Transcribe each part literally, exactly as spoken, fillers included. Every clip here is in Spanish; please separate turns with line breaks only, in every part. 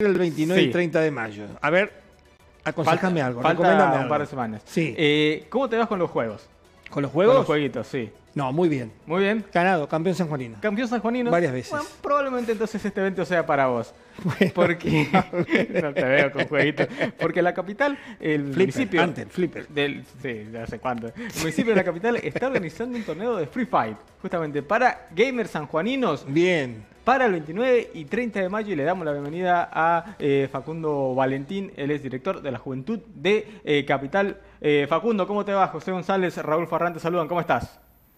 el veintinueve
Sí.
y treinta de mayo. A ver, aconsejame
Falta-
algo,
falta
recomendame
un
algo.
par de semanas.
Sí.
Eh, ¿Cómo te vas con los juegos?
¿Con los
Con los
juegos?
jueguitos, sí.
No, muy bien.
Muy bien.
Ganado, campeón sanjuanino.
Campeón sanjuanino.
Varias veces.
Bueno, probablemente entonces este evento sea para vos.
Bueno,
Porque no te veo con jueguitos. Porque la capital, el
Flipper,
municipio
antes, Flipper.
del, sí, ya sé cuánto. El municipio de la capital está organizando un torneo de Free Fight, justamente para gamers sanjuaninos.
Bien.
Para el veintinueve y treinta de mayo, y le damos la bienvenida a eh, Facundo Valentín, él es director de la Juventud de eh, Capital. Eh, Facundo, ¿cómo te va? José González, Raúl Farrán te saludan, ¿cómo estás?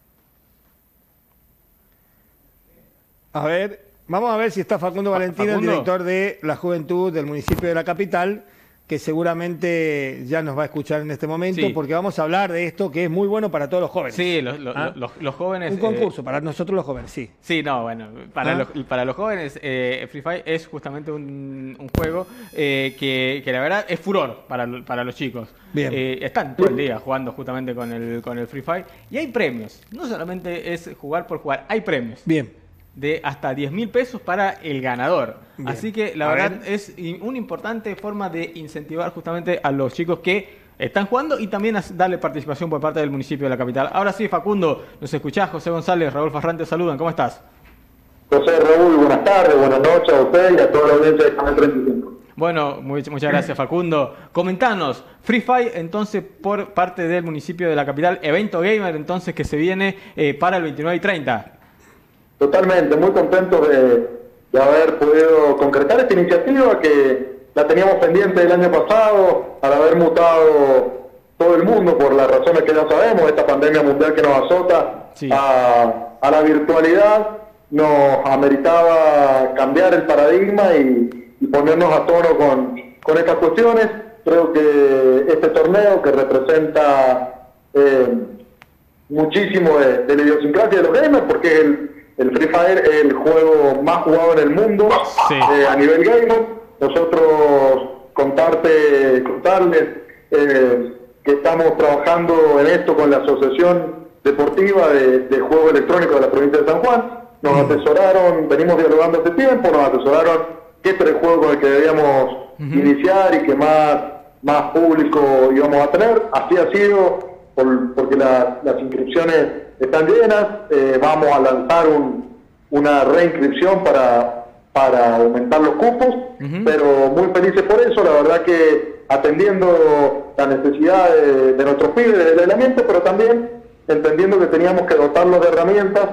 A ver, vamos a ver si está Facundo Valentín, el
Facundo.
director de la Juventud del municipio de la capital, que seguramente ya nos va a escuchar en este momento,
Sí.
porque vamos a hablar de esto que es muy bueno para todos los jóvenes.
Sí, los, los-
¿Ah?
los- los jóvenes...
Un
eh,
concurso para nosotros los jóvenes, sí.
Sí, no, bueno, para,
¿Ah?
los, para los jóvenes eh, Free Fire es justamente un, un juego eh, que, que la verdad es furor para, lo- para los chicos.
Bien.
Eh, están todo el día jugando justamente con el, con el Free Fire y hay premios. No solamente es jugar por jugar, hay premios.
Bien.
De hasta diez mil pesos para el ganador.
Bien.
Así que la
A
verdad
ver.
es in- una importante forma de incentivar justamente a los chicos que están jugando y también a darle participación por parte del municipio de la capital. Ahora sí, Facundo, nos escuchás, José González, Raúl Farrán te saludan, ¿cómo estás?
José, Raúl, buenas tardes, buenas noches a usted y a toda la audiencia de Canal treinta y cinco.
Bueno, muy- muchas gracias Facundo. Comentanos, Free Fire entonces por parte del municipio de la capital, evento gamer entonces que se viene eh, para el veintinueve y treinta.
Totalmente, muy contento de, de haber podido concretar esta iniciativa que la teníamos pendiente el año pasado, al haber mutado todo el mundo por las razones que ya sabemos, esta pandemia mundial que nos azota,
Sí.
a, a la virtualidad, nos ameritaba cambiar el paradigma y, y ponernos a tono con, con estas cuestiones. Creo que este torneo que representa eh, muchísimo de, de la idiosincrasia de los gamers, porque es el, el Free Fire es el juego más jugado en el mundo
Sí.
eh, a nivel gamer. Nosotros contarte, contarles eh, que estamos trabajando en esto con la Asociación Deportiva de, de Juegos Electrónicos de la provincia de San Juan. Nos asesoraron, venimos dialogando hace tiempo, nos asesoraron que este era el juego con el que debíamos
Ujú.
iniciar y que más, más público íbamos a tener. Así ha sido, por- porque la- las inscripciones están llenas. Eh, vamos a lanzar un- una reinscripción para, para aumentar los cupos,
Ujú.
pero muy felices por eso. La verdad que atendiendo la necesidad de, de nuestros pibes del aislamiento, pero también entendiendo que teníamos que dotarlos de herramientas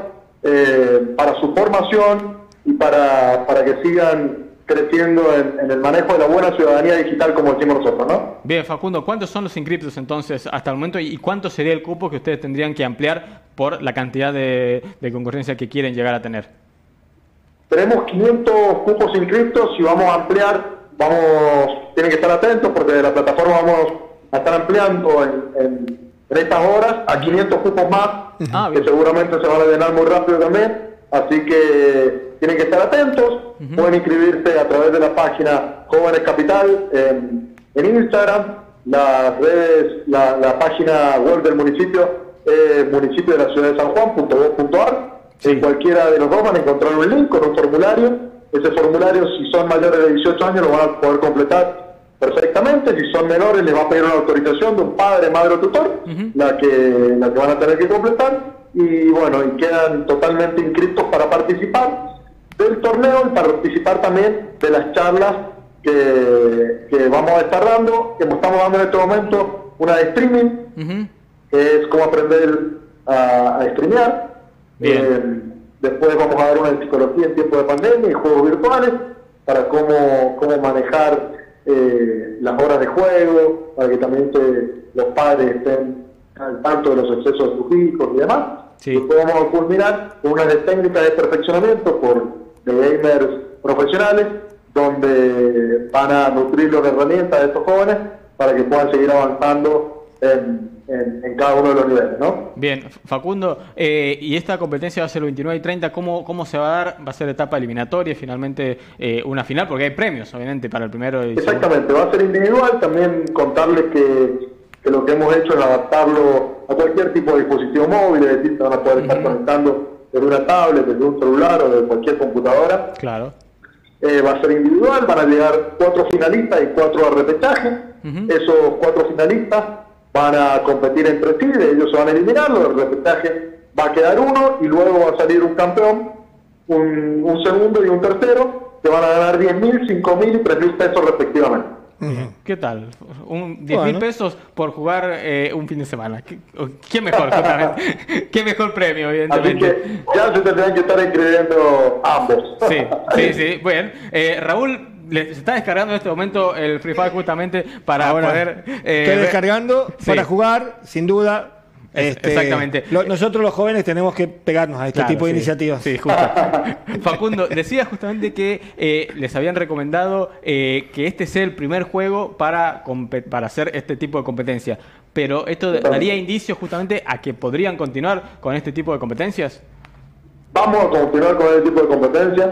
eh, para su formación y para, para que sigan creciendo en, en el manejo de la buena ciudadanía digital, como decimos nosotros, ¿no?
Bien, Facundo, ¿cuántos son los inscriptos entonces hasta el momento y cuánto sería el cupo que ustedes tendrían que ampliar por la cantidad de, de concurrencia que quieren llegar a tener?
Tenemos quinientos cupos inscriptos y vamos a ampliar, vamos, tienen que estar atentos porque de la plataforma vamos a estar ampliando en, en- en estas horas a quinientos cupos más,
Ah,
que
bien.
seguramente se van a llenar muy rápido también, así que tienen que estar atentos.
Ujú.
Pueden inscribirse a través de la página Jóvenes Capital en, en Instagram, las redes, la, la página web del municipio, eh, municipio de la ciudad de San Juan punto gov punto ar.
Sí.
En cualquiera de los dos van a encontrar un link con un formulario. Ese formulario, si son mayores de dieciocho años, lo van a poder completar perfectamente. Si son menores, les va a pedir una autorización de un padre, madre o tutor,
Ujú.
la que la que van a tener que completar. Y bueno, y quedan totalmente inscritos para participar del torneo y participar también de las charlas que, que vamos a estar dando, que estamos dando en este momento, una de streaming,
Ujú.
que es cómo aprender a, a streamear.
Bien.
Eh, después vamos a dar una de psicología en tiempo de pandemia y juegos virtuales, para cómo, cómo manejar eh, las horas de juego, para que también se- los padres estén al tanto de los excesos de sus hijos y demás.
Sí.
Después vamos a culminar con una de técnicas de perfeccionamiento por de gamers profesionales, donde van a nutrirlos de herramientas de estos jóvenes para que puedan seguir avanzando en, en, en cada uno de los niveles, ¿no?
Bien, Facundo, eh, y esta competencia va a ser el veintinueve y treinta, ¿cómo, cómo se va a dar? ¿Va a ser etapa eliminatoria, finalmente eh, una final? Porque hay premios, obviamente, para el primero y segundo.
Exactamente, va a ser individual. También contarles que, que lo que hemos hecho es adaptarlo a cualquier tipo de dispositivo móvil, es decir, se van a poder estar
Ujú.
conectando desde una tablet, desde un celular o de cualquier computadora.
Claro.
eh, va a ser individual, van a llegar cuatro finalistas y cuatro a repechaje. Uh-huh. Esos cuatro finalistas van a competir entre sí, ellos se van a eliminar, los del repechaje va a quedar uno y luego va a salir un campeón, un, un segundo y un tercero, que van a ganar diez mil, cinco mil y tres mil pesos respectivamente.
Uh-huh. ¿Qué tal? Un diez mil bueno. pesos por jugar eh, un fin de semana. ¿Qué, qué mejor, justamente? ¿Qué mejor premio, evidentemente?
Así que ya se tendrían que estar inscribiendo ambos.
Sí, sí, sí. Bueno, eh, Raúl, se está descargando en este momento el Free Fire justamente para Ahora, poder...
Eh, estoy descargando sí. para jugar, sin duda. Este,
Exactamente.
Lo, nosotros los jóvenes tenemos que pegarnos a este claro, tipo de
sí,
iniciativas.
Sí, justo. Facundo, decía justamente que eh, les habían recomendado eh, que este sea el primer juego para, para hacer este tipo de competencia. Pero ¿esto daría indicios justamente a que podrían continuar con este tipo de competencias?
Vamos a continuar con este tipo de competencias.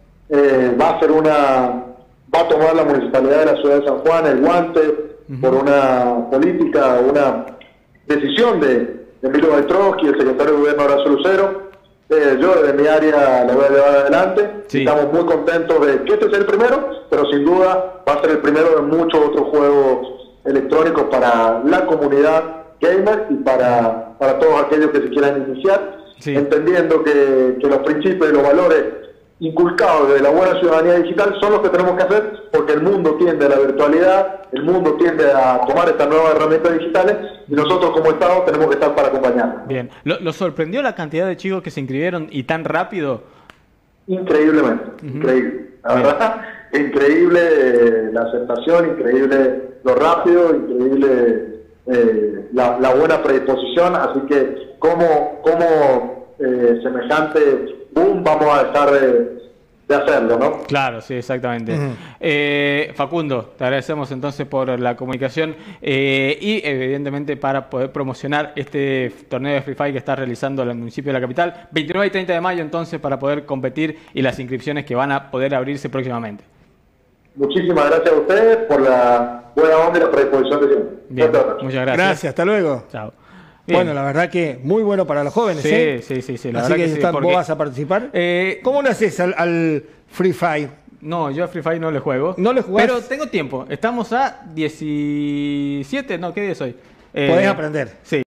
Eh, va a ser una... Va a tomar la Municipalidad de la Ciudad de San Juan el guante uh-huh. por una política, una... decisión de, de Emilio Baltroschi, el secretario de Gobierno Horacio Lucero. Eh, yo desde mi área la voy a llevar adelante. Sí. Estamos muy contentos de que este sea el primero, pero sin duda va a ser el primero de muchos otros juegos electrónicos para la comunidad gamer y para, para todos aquellos que se quieran iniciar, sí. entendiendo que, que los principios y los valores inculcados de la buena ciudadanía digital son los que tenemos que hacer, porque el mundo tiende a la virtualidad, el mundo tiende a tomar estas nuevas herramientas digitales y nosotros como Estado tenemos que estar para acompañar.
Bien, ¿Lo, ¿lo sorprendió la cantidad de chicos que se inscribieron y tan rápido?
Increíblemente, uh-huh. increíble. La Bien. verdad, increíble eh, la aceptación, increíble lo rápido, increíble eh, la, la buena predisposición, así que como, como eh, semejante boom vamos a dejar de, de hacerlo, ¿no?
Claro, sí, exactamente. Uh-huh. eh, Facundo, te agradecemos entonces por la comunicación eh, y evidentemente para poder promocionar este torneo de Free Fire que está realizando el municipio de la capital, veintinueve y treinta de mayo entonces para poder competir y las inscripciones que van a poder abrirse próximamente.
Muchísimas gracias a ustedes por la buena onda y la predisposición que tienen.
Bien, muchas gracias.
Gracias, hasta luego.
Chao.
Bien. Bueno, la verdad que muy bueno para los jóvenes,
sí,
¿eh?
Sí, sí, sí. La
Así
verdad
que,
que sí,
está,
porque...
¿vos vas a participar?
Eh...
¿Cómo le haces al, al Free Fire?
No, yo a Free Fire no le juego.
¿No le jugás?
Pero tengo tiempo. Estamos a diecisiete, no, ¿qué día soy? Eh...
Podés aprender.
Sí.